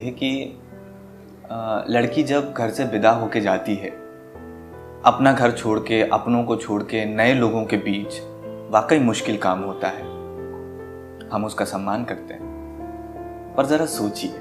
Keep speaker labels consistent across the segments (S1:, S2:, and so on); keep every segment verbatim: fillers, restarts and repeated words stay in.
S1: है कि अ, लड़की जब घर से विदा होके जाती है, अपना घर छोड़ के, अपनों को छोड़ के नए लोगों के बीच, वाकई मुश्किल काम होता है। हम उसका सम्मान करते हैं, पर जरा सोचिए,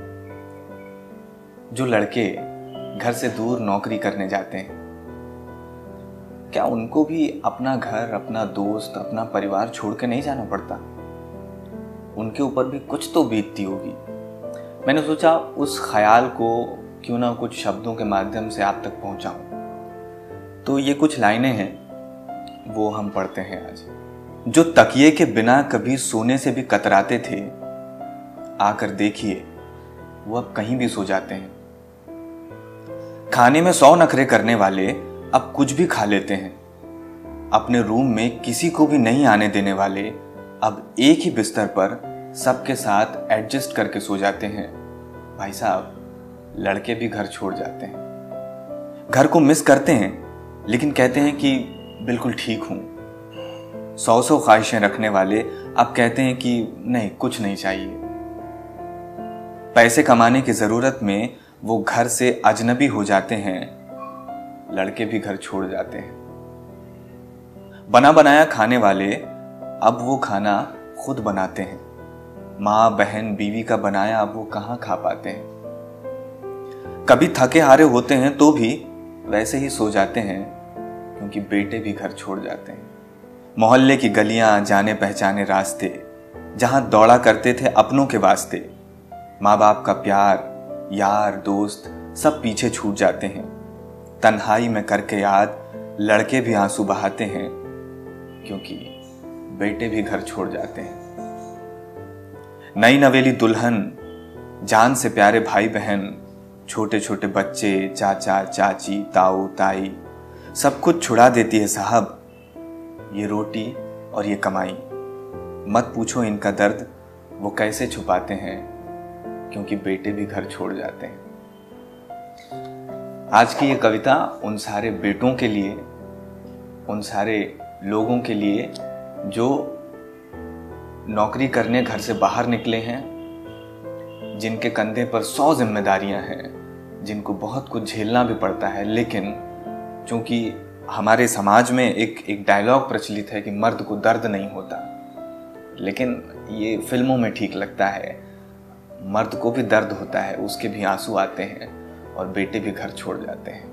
S1: जो लड़के घर से दूर नौकरी करने जाते हैं, क्या उनको भी अपना घर, अपना दोस्त, अपना परिवार छोड़ के नहीं जाना पड़ता? उनके ऊपर भी कुछ तो बीतती होगी। मैंने सोचा उस ख्याल को क्यों ना कुछ शब्दों के माध्यम से आप तक पहुंचाऊं। तो ये कुछ लाइनें हैं, वो हम पढ़ते हैं आज। जो तकिए के बिना कभी सोने से भी कतराते थे, आकर देखिए वो अब कहीं भी सो जाते हैं। खाने में सौ नखरे करने वाले अब कुछ भी खा लेते हैं। अपने रूम में किसी को भी नहीं आने देने वाले अब एक ही बिस्तर पर सबके साथ एडजस्ट करके सो जाते हैं। भाई साहब, लड़के भी घर छोड़ जाते हैं, घर को मिस करते हैं, लेकिन कहते हैं कि बिल्कुल ठीक हूं। सौ सौ ख्वाहिशें रखने वाले अब कहते हैं कि नहीं, कुछ नहीं चाहिए। पैसे कमाने की जरूरत में वो घर से अजनबी हो जाते हैं, लड़के भी घर छोड़ जाते हैं। बना बनाया खाने वाले अब वो खाना खुद बनाते हैं। माँ, बहन, बीवी का बनाया अब वो कहाँ खा पाते हैं। कभी थके हारे होते हैं तो भी वैसे ही सो जाते हैं, क्योंकि बेटे भी घर छोड़ जाते हैं। मोहल्ले की गलियां, जाने पहचाने रास्ते, जहां दौड़ा करते थे अपनों के वास्ते, माँ बाप का प्यार, यार, दोस्त सब पीछे छूट जाते हैं। तन्हाई में करके याद लड़के भी आंसू बहाते हैं, क्योंकि बेटे भी घर छोड़ जाते हैं। नई नवेली दुल्हन, जान से प्यारे भाई बहन, छोटे छोटे बच्चे, चाचा चाची, ताऊ ताई, सब कुछ छुड़ा देती है साहब ये रोटी और ये कमाई। मत पूछो इनका दर्द वो कैसे छुपाते हैं, क्योंकि बेटे भी घर छोड़ जाते हैं। आज की ये कविता उन सारे बेटों के लिए, उन सारे लोगों के लिए जो नौकरी करने घर से बाहर निकले हैं, जिनके कंधे पर सौ जिम्मेदारियां हैं, जिनको बहुत कुछ झेलना भी पड़ता है, लेकिन चूंकि हमारे समाज में एक एक डायलॉग प्रचलित है कि मर्द को दर्द नहीं होता, लेकिन ये फिल्मों में ठीक लगता है। मर्द को भी दर्द होता है, उसके भी आंसू आते हैं और बेटे भी घर छोड़ जाते हैं।